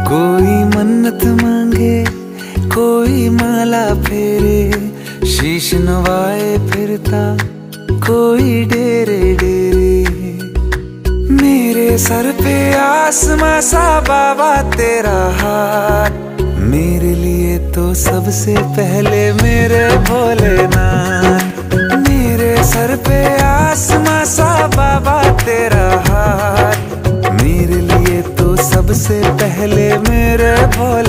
कोई मन्नत मांगे, कोई माला फेरे, शीश नवाए फिरता कोई डेरे डेरे। मेरे सर पे आसमां सा बाबा तेरा हाथ, मेरे लिए तो सबसे पहले मेरे भोलेनाथ। मेरे सर पे आसमां सा बाबा तेरा हाथ, मेरे लिए तो सबसे पहले मेरे भोले।